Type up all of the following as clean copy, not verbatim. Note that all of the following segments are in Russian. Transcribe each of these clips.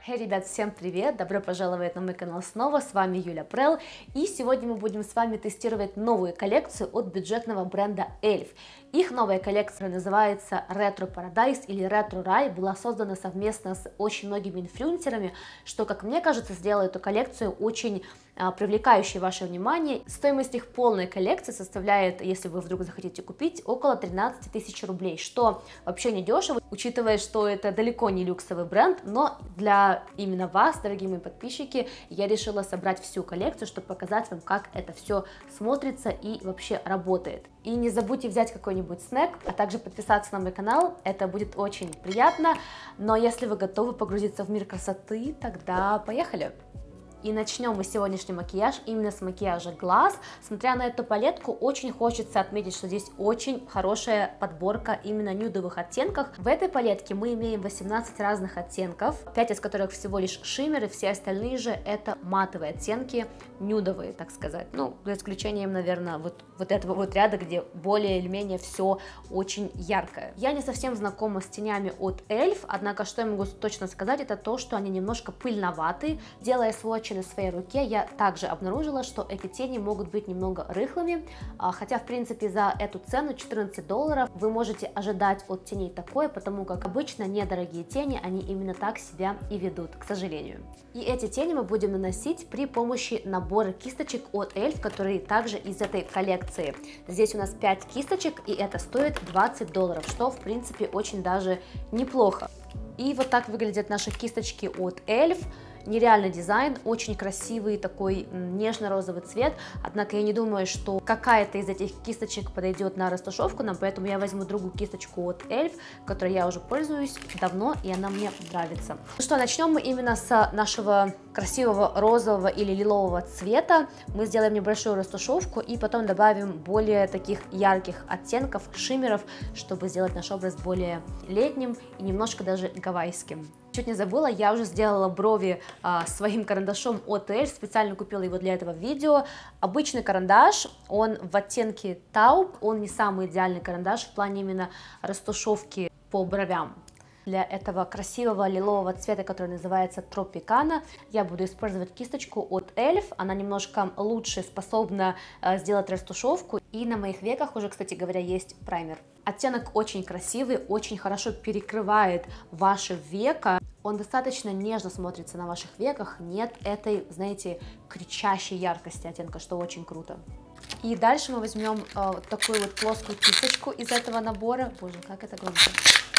Ребят, всем привет! Добро пожаловать на мой канал снова, с вами Юля Прел, и сегодня мы будем с вами тестировать новую коллекцию от бюджетного бренда Elf. Их новая коллекция называется Retro Paradise или Retro Рай, была создана совместно с очень многими инфлюенсерами, что, как мне кажется, сделало эту коллекцию очень привлекающей ваше внимание. Стоимость их полной коллекции составляет, если вы вдруг захотите купить, около 13 тысяч рублей, что вообще не дешево, учитывая, что это далеко не люксовый бренд, но для именно вас, дорогие мои подписчики, я решила собрать всю коллекцию, чтобы показать вам, как это все смотрится и вообще работает. И не забудьте взять какой-нибудь снэк, а также подписаться на мой канал, это будет очень приятно. Но если вы готовы погрузиться в мир красоты, тогда поехали! И начнем мы сегодняшний макияж именно с макияжа глаз. Смотря на эту палетку, очень хочется отметить, что здесь очень хорошая подборка именно нюдовых оттенков. В этой палетке мы имеем 18 разных оттенков, 5 из которых всего лишь шиммеры, все остальные же это матовые оттенки, нюдовые, так сказать. Ну, за исключением, наверное, вот этого вот ряда, где более или менее все очень яркое. Я не совсем знакома с тенями от Elf, однако, что я могу точно сказать, это то, что они немножко пыльноваты. Делая сводчи на своей руке, я также обнаружила, что эти тени могут быть немного рыхлыми, хотя в принципе за эту цену $14 вы можете ожидать от теней такое, потому как обычно недорогие тени, они именно так себя и ведут, к сожалению. И эти тени мы будем наносить при помощи набора кисточек от Elf, которые также из этой коллекции. Здесь у нас 5 кисточек, и это стоит $20, что в принципе очень даже неплохо. И вот так выглядят наши кисточки от Elf. Нереальный дизайн, очень красивый такой нежно-розовый цвет, однако я не думаю, что какая-то из этих кисточек подойдет на растушевку нам, поэтому я возьму другую кисточку от Elf, которой я уже пользуюсь давно, и она мне нравится. Ну что, начнем мы именно с нашего красивого розового или лилового цвета. Мы сделаем небольшую растушевку и потом добавим более таких ярких оттенков, шиммеров, чтобы сделать наш образ более летним и немножко даже гавайским. Чуть не забыла, я уже сделала брови своим карандашом от Elf, специально купила его для этого видео. Обычный карандаш, он в оттенке тауп, он не самый идеальный карандаш в плане именно растушевки по бровям. Для этого красивого лилового цвета, который называется Tropicana, я буду использовать кисточку от Elf. Она немножко лучше способна сделать растушевку. И на моих веках уже, кстати говоря, есть праймер. Оттенок очень красивый, очень хорошо перекрывает ваши века. Он достаточно нежно смотрится на ваших веках. Нет этой, знаете, кричащей яркости оттенка, что очень круто. И дальше мы возьмем такую вот плоскую кисточку из этого набора. Боже, как это громко.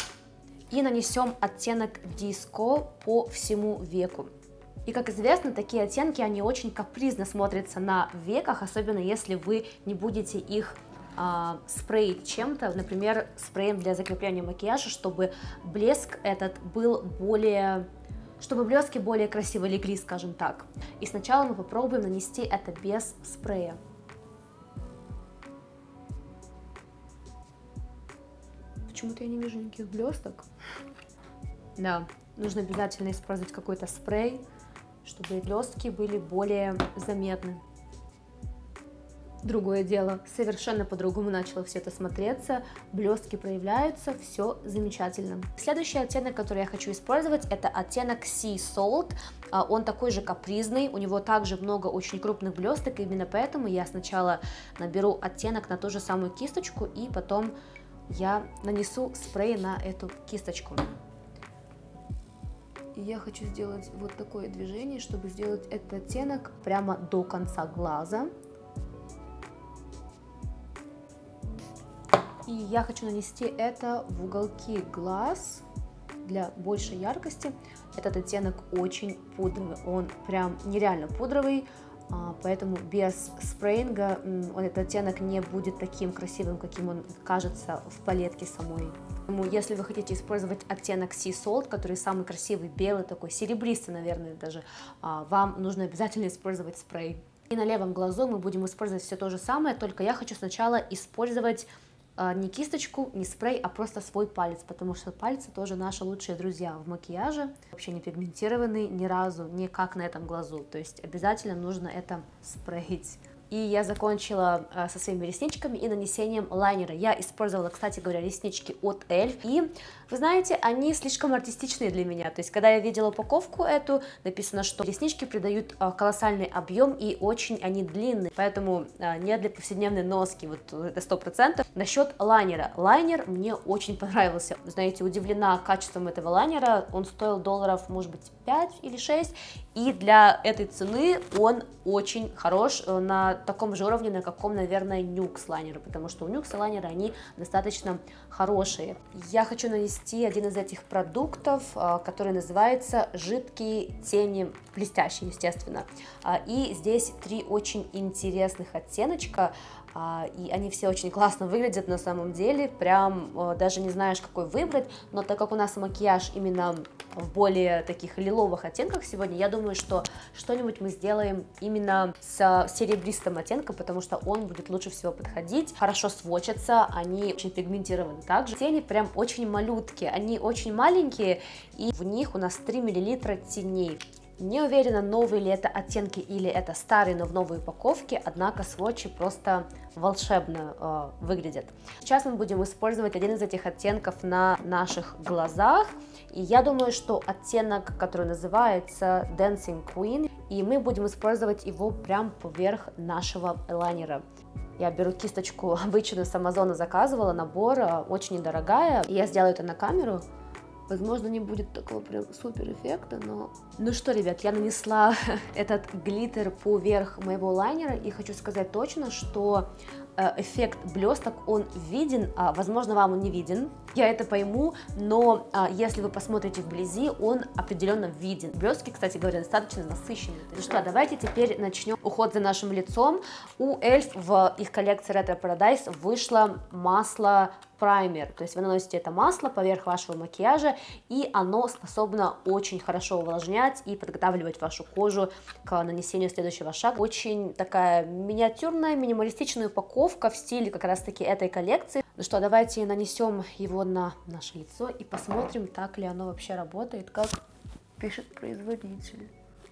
И нанесем оттенок Disco по всему веку. И как известно, такие оттенки, они очень капризно смотрятся на веках, особенно если вы не будете их спреить чем-то, например, спреем для закрепления макияжа, чтобы блеск этот был более... чтобы блески более красиво легли, скажем так. И сначала мы попробуем нанести это без спрея. Почему-то я не вижу никаких блесток. Да, нужно обязательно использовать какой-то спрей, чтобы блестки были более заметны. Другое дело, совершенно по-другому начало все это смотреться, блестки проявляются, все замечательно. Следующий оттенок, который я хочу использовать, это оттенок Sea Salt. Он такой же капризный, у него также много очень крупных блесток, и именно поэтому я сначала наберу оттенок на ту же самую кисточку, и потом я нанесу спрей на эту кисточку. И я хочу сделать вот такое движение, чтобы сделать этот оттенок прямо до конца глаза. И я хочу нанести это в уголки глаз для большей яркости. Этот оттенок очень пудровый, он прям нереально пудровый. Поэтому без спреинга этот оттенок не будет таким красивым, каким он кажется в палетке самой. Поэтому, если вы хотите использовать оттенок Sea Salt, который самый красивый, белый, такой серебристый, наверное, даже, вам нужно обязательно использовать спрей. И на левом глазу мы будем использовать все то же самое, только я хочу сначала использовать не кисточку, не спрей, а просто свой палец, потому что пальцы тоже наши лучшие друзья в макияже, вообще не пигментированные ни разу, не как на этом глазу, то есть обязательно нужно это спреить. и я закончила со своими ресничками и нанесением лайнера. Я использовала, кстати говоря, реснички от Эльф, и вы знаете, они слишком артистичные для меня. То есть, когда я видела упаковку эту, написано, что реснички придают колоссальный объем и очень они длинные, поэтому не для повседневной носки, вот это 100%. Насчет лайнера. Лайнер мне очень понравился. Знаете, удивлена качеством этого лайнера. Он стоил долларов, может быть, 5 или 6, и для этой цены он очень хорош, на таком же уровне, на каком, наверное, Нюкс лайнеры, потому что у Нюкса лайнеры, они достаточно хорошие. Я хочу нанести один из этих продуктов, который называется «Жидкие тени», блестящие, естественно. И здесь 3 очень интересных оттеночка, и они все очень классно выглядят на самом деле, прям даже не знаешь, какой выбрать, но так как у нас макияж именно в более таких лиловых оттенках сегодня, я думаю, что что-нибудь мы сделаем именно с серебристым оттенком, потому что он будет лучше всего подходить, хорошо сводчатся, они очень пигментированы также. Тени прям очень малютки, они очень маленькие, и в них у нас 3 мл теней. Не уверена, новые ли это оттенки или это старые, но в новой упаковке, однако сводчи просто волшебно выглядят. Сейчас мы будем использовать один из этих оттенков на наших глазах, и я думаю, что оттенок, который называется Dancing Queen, и мы будем использовать его прям поверх нашего лайнера. Я беру кисточку обычную с Амазона, заказывала, набор, очень недорогая, и я сделаю это на камеру. Возможно, не будет такого прям супер эффекта, но... Ну что, ребят, я нанесла этот глиттер поверх моего лайнера, и хочу сказать точно, что эффект блесток, он виден, возможно, вам он не виден, я это пойму, но если вы посмотрите вблизи, он определенно виден. Блестки, кстати говоря, достаточно насыщенные. Ну что, давайте теперь начнем уход за нашим лицом. У Эльф в их коллекции Retro Paradise вышло масло праймер, то есть вы наносите это масло поверх вашего макияжа, и оно способно очень хорошо увлажнять и подготавливать вашу кожу к нанесению следующего шага. Очень такая миниатюрная, минималистичная упаковка в стиле как раз таки этой коллекции. Ну что, давайте нанесем его на наше лицо и посмотрим, так ли оно вообще работает, как пишет производитель.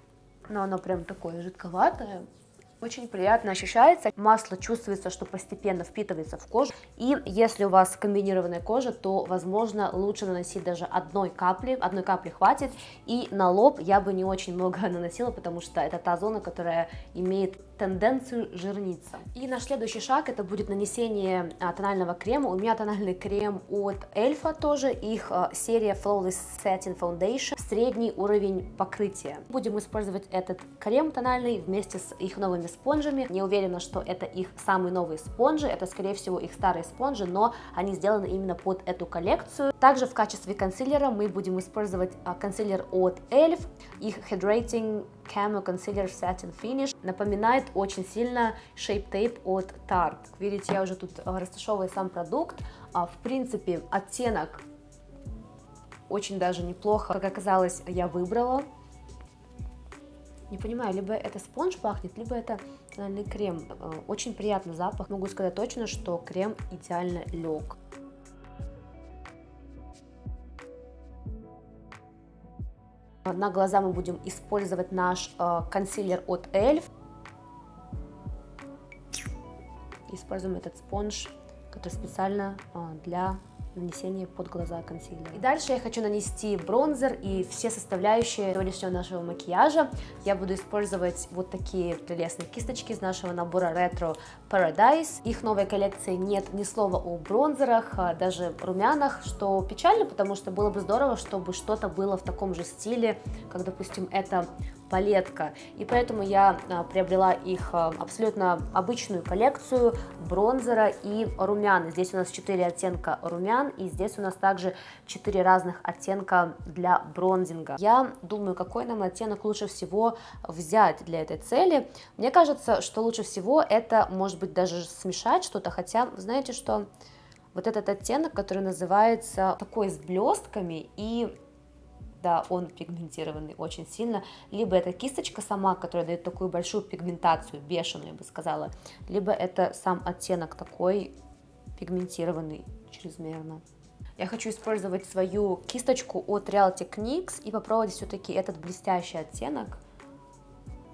Но оно прям такое жидковатое. Очень приятно ощущается, масло чувствуется, что постепенно впитывается в кожу, и если у вас комбинированная кожа, то, возможно, лучше наносить даже одной капли хватит, и на лоб я бы не очень много наносила, потому что это та зона, которая имеет тенденцию жирниться. И наш следующий шаг, это будет нанесение тонального крема. У меня тональный крем от Эльфа тоже, их серия Flawless Setting Foundation, средний уровень покрытия. Будем использовать этот крем тональный вместе с их новыми спонжами. Не уверена, что это их самые новые спонжи, это скорее всего их старые спонжи, но они сделаны именно под эту коллекцию. Также в качестве консилера мы будем использовать консилер от Elf, их Hydrating Camo Concealer Satin Finish. Напоминает очень сильно Shape Tape от Tarte. Как видите, я уже тут растушевываю сам продукт. В принципе, оттенок очень даже неплохо, как оказалось, я выбрала. Не понимаю, либо это спонж пахнет, либо это тональный крем. Очень приятный запах. Могу сказать точно, что крем идеально лег. На глаза мы будем использовать наш консилер от Elf. Используем этот спонж, который специально для нанесение под глаза консилера. И дальше я хочу нанести бронзер и все составляющие сегодняшнего нашего макияжа. Я буду использовать вот такие прелестные кисточки из нашего набора Retro Paradise. Их новой коллекции нет ни слова о бронзерах, даже румянах, что печально, потому что было бы здорово, чтобы что-то было в таком же стиле, как, допустим, эта палетка. И поэтому я приобрела их абсолютно обычную коллекцию бронзера и румян. Здесь у нас 4 оттенка румян, и здесь у нас также 4 разных оттенка для бронзинга. Я думаю, какой нам оттенок лучше всего взять для этой цели. Мне кажется, что лучше всего это, может быть, даже смешать что-то, хотя, знаете что, вот этот оттенок, который называется такой с блестками, и да, он пигментированный очень сильно, либо это кисточка сама, которая дает такую большую пигментацию, бешеную, я бы сказала, либо это сам оттенок такой пигментированный чрезмерно. Я хочу использовать свою кисточку от Real Techniques и попробовать все-таки этот блестящий оттенок.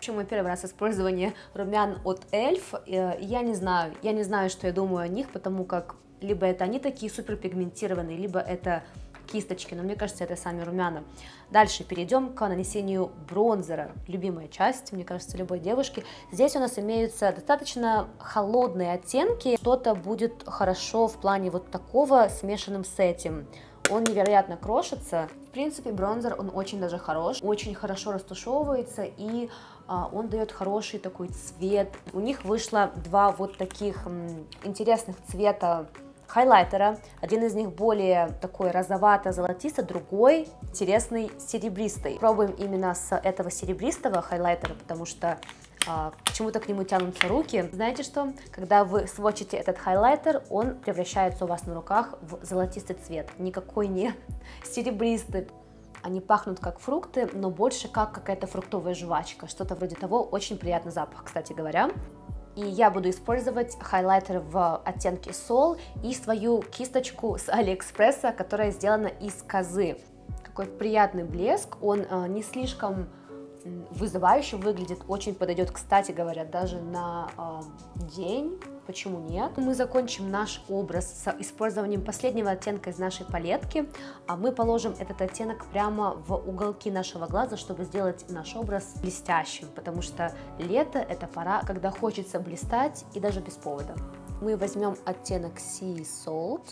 Почему мой первый раз использование румян от Эльф, я не знаю, что я думаю о них, потому как либо это они такие супер пигментированные, либо это кисточки, но мне кажется, это сами румяна. Дальше перейдем к нанесению бронзера, любимая часть, мне кажется, любой девушки. Здесь у нас имеются достаточно холодные оттенки, что-то будет хорошо в плане вот такого смешанным с этим. Он невероятно крошится. В принципе, бронзер, он очень даже хорош, очень хорошо растушевывается, и он дает хороший такой цвет. У них вышло два вот таких интересных цвета хайлайтера. Один из них более такой розовато-золотистый, другой интересный серебристый. Пробуем именно с этого серебристого хайлайтера, потому что почему-то к нему тянутся руки. Знаете что? Когда вы сводчите этот хайлайтер, он превращается у вас на руках в золотистый цвет. Никакой не серебристый. Они пахнут как фрукты, но больше как какая-то фруктовая жвачка. Что-то вроде того. Очень приятный запах, кстати говоря. И я буду использовать хайлайтер в оттенке Soul и свою кисточку с Алиэкспресса, которая сделана из козы. Какой приятный блеск, он не слишком вызывающе выглядит, очень подойдет, кстати говоря, даже на день. Почему нет? Мы закончим наш образ с использованием последнего оттенка из нашей палетки, а мы положим этот оттенок прямо в уголки нашего глаза, чтобы сделать наш образ блестящим, потому что лето — это пора, когда хочется блистать и даже без повода. Мы возьмем оттенок Sea Salt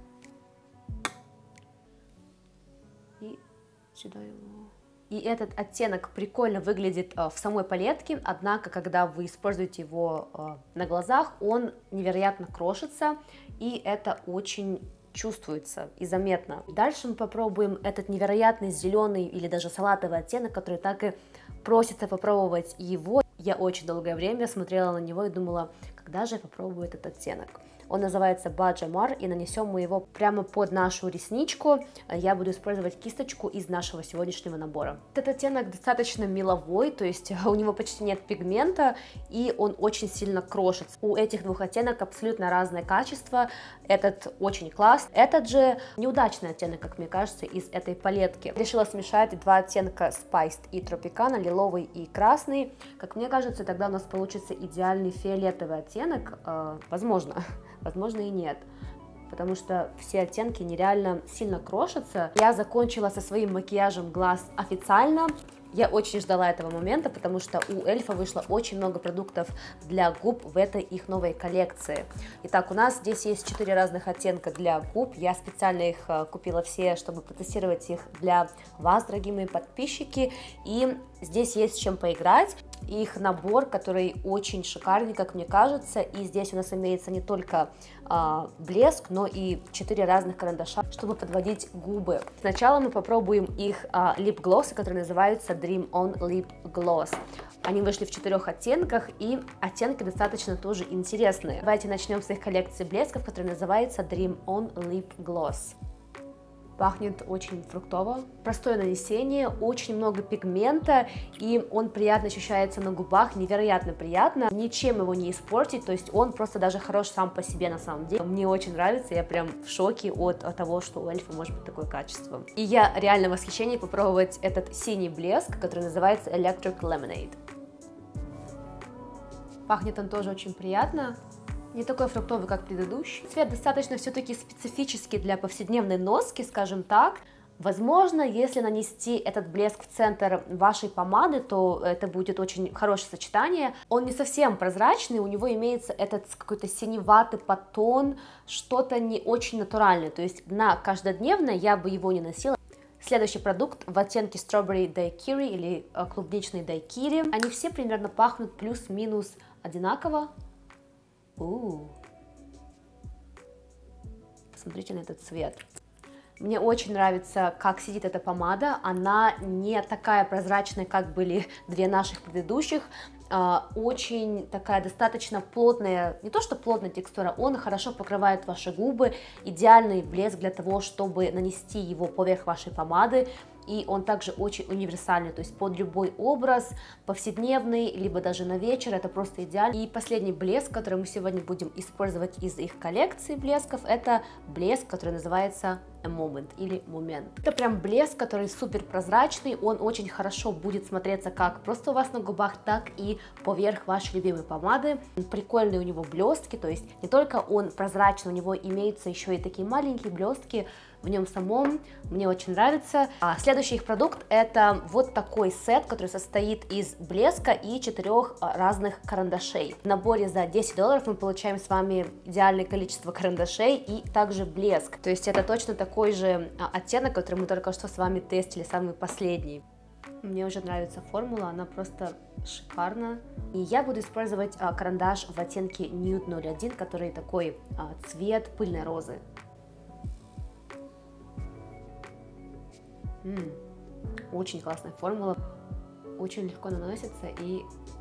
и сюда его. И этот оттенок прикольно выглядит в самой палетке, однако, когда вы используете его на глазах, он невероятно крошится, и это очень чувствуется и заметно. Дальше мы попробуем этот невероятный зеленый или даже салатовый оттенок, который так и просится попробовать его. Я очень долгое время смотрела на него и думала, когда же я попробую этот оттенок. Он называется Баджамар, и нанесем мы его прямо под нашу ресничку. Я буду использовать кисточку из нашего сегодняшнего набора. Этот оттенок достаточно меловой, то есть у него почти нет пигмента, и он очень сильно крошится. У этих двух оттенок абсолютно разное качество. Этот очень класс, этот же неудачный оттенок, как мне кажется, из этой палетки. Решила смешать два оттенка Spiced и Tropicana, лиловый и красный. Как мне кажется, тогда у нас получится идеальный фиолетовый оттенок, возможно и нет, потому что все оттенки нереально сильно крошатся. Я закончила со своим макияжем глаз официально. Я очень ждала этого момента, потому что у Эльфа вышло очень много продуктов для губ в этой их новой коллекции. Итак, у нас здесь есть 4 разных оттенка для губ. Я специально их купила все, чтобы протестировать их для вас, дорогие мои подписчики. И здесь есть с чем поиграть. Их набор, который очень шикарный, как мне кажется. И здесь у нас имеется не только блеск, но и 4 разных карандаша, чтобы подводить губы. Сначала мы попробуем их лип-глоссы, которые называются Dream On Lip Gloss. Они вышли в 4 оттенках, и оттенки достаточно тоже интересные. Давайте начнем с их коллекции блесков, которая называется Dream On Lip Gloss. Пахнет очень фруктово, простое нанесение, очень много пигмента, и он приятно ощущается на губах, невероятно приятно, ничем его не испортить, то есть он просто даже хорош сам по себе на самом деле. Мне очень нравится, я прям в шоке от того, что у Эльфа может быть такое качество. И я реально в восхищении попробовать этот синий блеск, который называется Electric Lemonade. Пахнет он тоже очень приятно. Не такой фруктовый, как предыдущий. Цвет достаточно все-таки специфический для повседневной носки, скажем так. Возможно, если нанести этот блеск в центр вашей помады, то это будет очень хорошее сочетание. Он не совсем прозрачный, у него имеется этот какой-то синеватый подтон, что-то не очень натуральное. То есть на каждодневное я бы его не носила. Следующий продукт в оттенке Strawberry Daiquiri или клубничный Daiquiri. Они все примерно пахнут плюс-минус одинаково. Посмотрите на этот цвет. Мне очень нравится, как сидит эта помада. Она не такая прозрачная, как были две наших предыдущих. Очень такая достаточно плотная, не то что плотная текстура, он хорошо покрывает ваши губы. Идеальный блеск для того, чтобы нанести его поверх вашей помады. и он также очень универсальный, то есть под любой образ, повседневный, либо даже на вечер, это просто идеально. И последний блеск, который мы сегодня будем использовать из их коллекции блесков, это блеск, который называется A Moment или момент. Это прям блеск, который супер прозрачный, он очень хорошо будет смотреться как просто у вас на губах, так и поверх вашей любимой помады. Прикольные у него блестки, то есть не только он прозрачный, у него имеются еще и такие маленькие блестки в нем самом, мне очень нравится. Следующий их продукт это вот такой сет, который состоит из блеска и 4 разных карандашей. В наборе за $10 мы получаем с вами идеальное количество карандашей и также блеск, то есть это точно такой же оттенок, который мы только что с вами тестили, самый последний. Мне уже нравится формула, она просто шикарна. И я буду использовать карандаш в оттенке Nude 01, который такой цвет пыльной розы. Очень классная формула, очень легко наносится и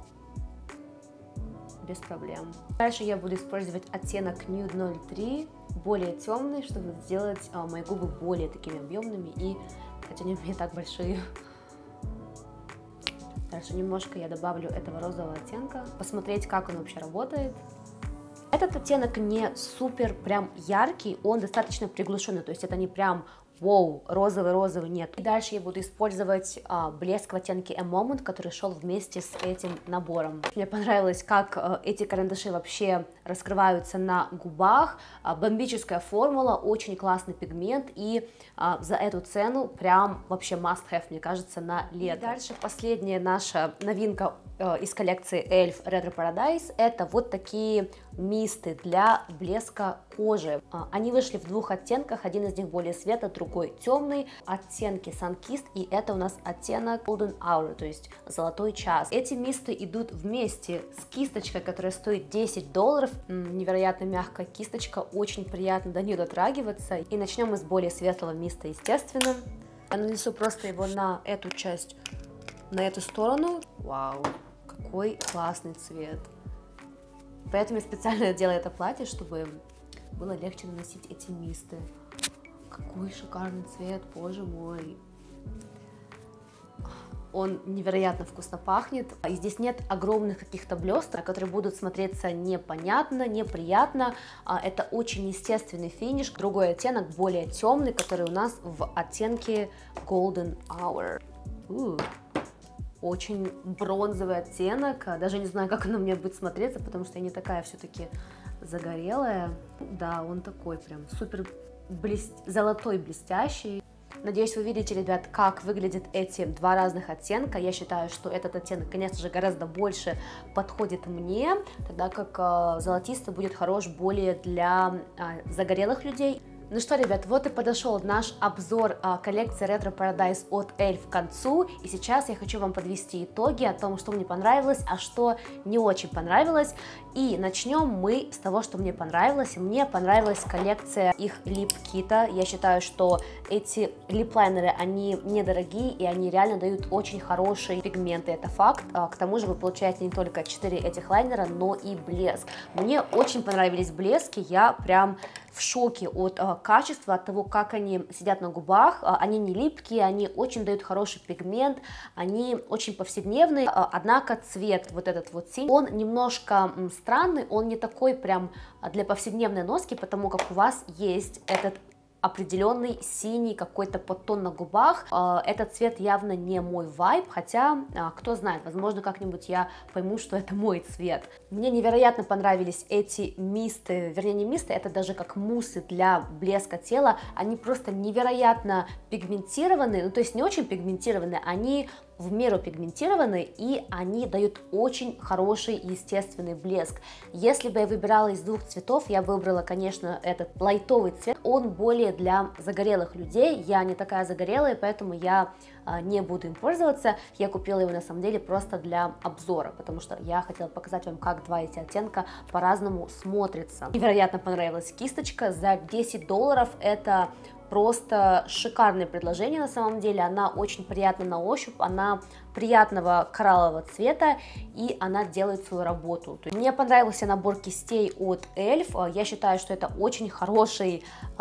без проблем. Дальше я буду использовать оттенок Nude 03, более темный, чтобы сделать мои губы более такими объемными, и хотя они у меня так большие. Дальше немножко я добавлю этого розового оттенка, посмотреть, как он вообще работает. Этот оттенок не супер прям яркий, он достаточно приглушенный, то есть это не прям вау, розовый, нет. И дальше я буду использовать блеск в оттенке A Moment, который шел вместе с этим набором. Мне понравилось, как эти карандаши вообще раскрываются на губах. Бомбическая формула, очень классный пигмент, и за эту цену прям вообще must have, мне кажется, на лето. И дальше последняя наша новинка из коллекции Elf Retro Paradise, это вот такие мисты для блеска кожи. Они вышли в 2 оттенках, один из них более светлый, другой темный, оттенки Sun-Kissed, и это у нас оттенок Golden Hour, то есть золотой час. Эти мисты идут вместе с кисточкой, которая стоит $10, невероятно мягкая кисточка, очень приятно до нее дотрагиваться. И начнем мы с более светлого миста, естественно. Я нанесу просто его на эту часть, на эту сторону. Вау, какой классный цвет. Поэтому я специально делаю это платье, чтобы было легче наносить эти мисты. Какой шикарный цвет, боже мой. Он невероятно вкусно пахнет. И здесь нет огромных каких-то блесток, которые будут смотреться непонятно, неприятно. Это очень естественный финиш. Другой оттенок, более темный, который у нас в оттенке Golden Hour. Очень бронзовый оттенок, даже не знаю, как он на мне будет смотреться, потому что я не такая все-таки загорелая. Да, он такой прям супер золотой, блестящий. Надеюсь, вы видите, ребят, как выглядят эти 2 разных оттенка. Я считаю, что этот оттенок, конечно же, гораздо больше подходит мне, тогда как золотистый будет хорош более для загорелых людей. Ну что, ребят, вот и подошел наш обзор коллекции Retro Paradise от Elf к концу, и сейчас я хочу вам подвести итоги о том, что мне понравилось, а что не очень понравилось. И начнем мы с того, что мне понравилось. Мне понравилась коллекция их лип-кита. Я считаю, что эти лип-лайнеры, они недорогие, и они реально дают очень хорошие пигменты, это факт. К тому же вы получаете не только 4 этих лайнера, но и блеск. Мне очень понравились блески, я прям в шоке от качества, от того, как они сидят на губах. Они не липкие, они очень дают хороший пигмент, они очень повседневные, однако цвет вот этот вот синий, он немножко странный, он не такой прям для повседневной носки, потому как у вас есть этот определенный синий какой-то подтон на губах. Этот цвет явно не мой вайб, хотя, кто знает, возможно, как-нибудь я пойму, что это мой цвет. Мне невероятно понравились эти мисты, вернее, не мисты, это даже как муссы для блеска тела. Они просто невероятно пигментированные, ну, то есть не очень пигментированные, они в меру пигментированы, и они дают очень хороший естественный блеск. Если бы я выбирала из 2 цветов, я выбрала, конечно, этот лайтовый цвет. Он более для загорелых людей. Я не такая загорелая, поэтому я не буду им пользоваться. Я купила его на самом деле просто для обзора, потому что я хотела показать вам, как 2 эти оттенка по-разному смотрятся. Невероятно понравилась кисточка за $10. Это просто шикарное предложение на самом деле, она очень приятна на ощупь, она приятного кораллового цвета, и она делает свою работу. Мне понравился набор кистей от Elf. Я считаю, что это очень хорошая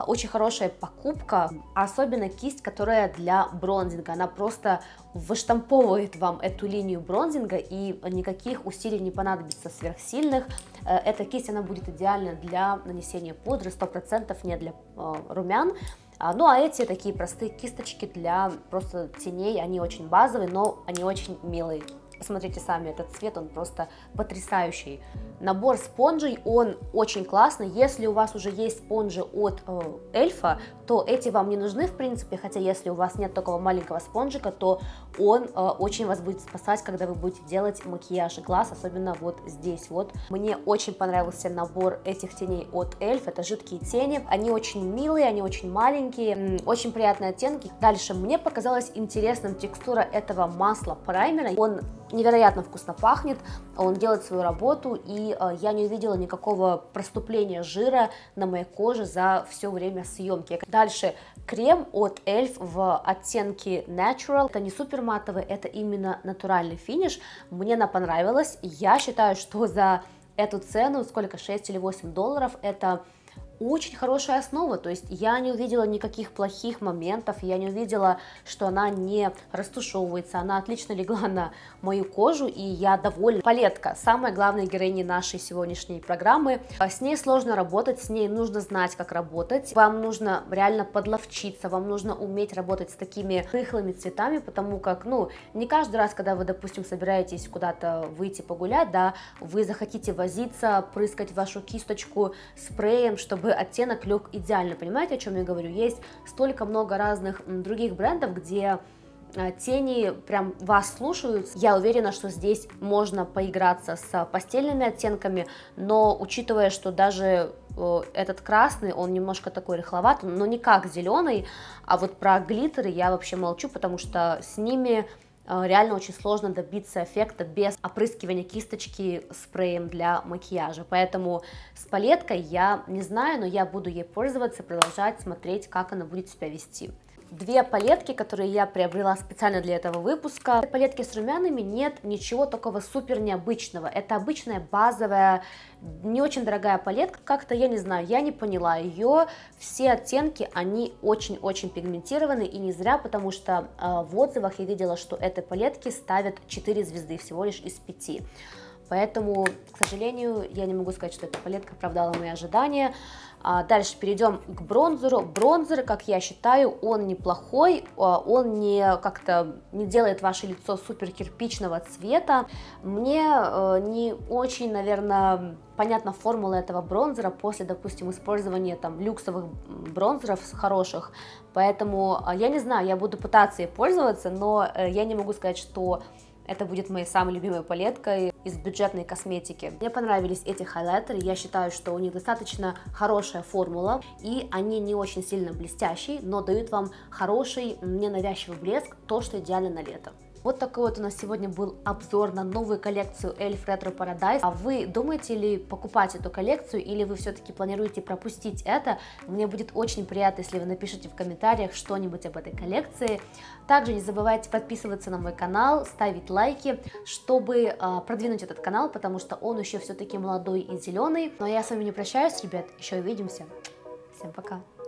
покупка, особенно кисть, которая для бронзинга. Она просто выштамповывает вам эту линию бронзинга, и никаких усилий не понадобится сверхсильных. Эта кисть, она будет идеальна для нанесения пудры, 100% не для румян. Ну а эти такие простые кисточки для просто теней, они очень базовые, но они очень милые. Посмотрите сами, этот цвет, он просто потрясающий. Набор спонжей, он очень классный. Если у вас уже есть спонжи от Эльфа, то эти вам не нужны, в принципе, хотя если у вас нет такого маленького спонжика, то он очень вас будет спасать, когда вы будете делать макияж глаз, особенно вот здесь вот. Мне очень понравился набор этих теней от Эльф, это жидкие тени, они очень милые, они очень маленькие, очень приятные оттенки. Дальше мне показалась интересным текстура этого масла праймера, он невероятно вкусно пахнет, он делает свою работу, и я не увидела никакого проступления жира на моей коже за все время съемки. Дальше крем от Elf в оттенке Natural, это не супер матовый, это именно натуральный финиш, мне она понравилась, я считаю, что за эту цену, сколько, 6 или 8 долларов, это очень хорошая основа, то есть я не увидела никаких плохих моментов, я не увидела, что она не растушевывается, она отлично легла на мою кожу, и я довольна. Палетка, самая главная героиня нашей сегодняшней программы, с ней сложно работать, с ней нужно знать, как работать, вам нужно реально подловчиться, вам нужно уметь работать с такими рыхлыми цветами, потому как, ну, не каждый раз, когда вы, допустим, собираетесь куда-то выйти погулять, да, вы захотите возиться, прыскать вашу кисточку спреем, чтобы оттенок лег идеально, понимаете, о чем я говорю? Есть столько много разных других брендов, где тени прям вас слушают. Я уверена, что здесь можно поиграться с пастельными оттенками, но учитывая, что даже этот красный, он немножко такой рыхловатый, но не как зеленый, а вот про глиттеры я вообще молчу, потому что с ними реально очень сложно добиться эффекта без опрыскивания кисточки спреем для макияжа, поэтому с палеткой я не знаю, но я буду ей пользоваться, продолжать смотреть, как она будет себя вести. Две палетки, которые я приобрела специально для этого выпуска. В палетке с румянами нет ничего такого супер необычного. Это обычная базовая, не очень дорогая палетка. Как-то, я не знаю, я не поняла ее. Все оттенки, они очень-очень пигментированы, и не зря, потому что в отзывах я видела, что этой палетке ставят 4 звезды всего лишь из 5. Поэтому, к сожалению, я не могу сказать, что эта палетка оправдала мои ожидания. Дальше перейдем к бронзеру. Бронзер, как я считаю, он неплохой, он как-то не делает ваше лицо супер кирпичного цвета. Мне не очень, наверное, понятна формула этого бронзера после, допустим, использования там люксовых бронзеров хороших, поэтому я не знаю, я буду пытаться ей пользоваться, но я не могу сказать, что это будет моей самой любимой палеткой из бюджетной косметики. Мне понравились эти хайлайтеры, я считаю, что у них достаточно хорошая формула, и они не очень сильно блестящие, но дают вам хороший, ненавязчивый блеск, то, что идеально на лето. Вот такой вот у нас сегодня был обзор на новую коллекцию Elf Retro Paradise. А вы думаете ли покупать эту коллекцию, или вы все-таки планируете пропустить это? Мне будет очень приятно, если вы напишите в комментариях что-нибудь об этой коллекции. Также не забывайте подписываться на мой канал, ставить лайки, чтобы продвинуть этот канал, потому что он еще все-таки молодой и зеленый. Ну а я с вами не прощаюсь, ребят, еще увидимся. Всем пока!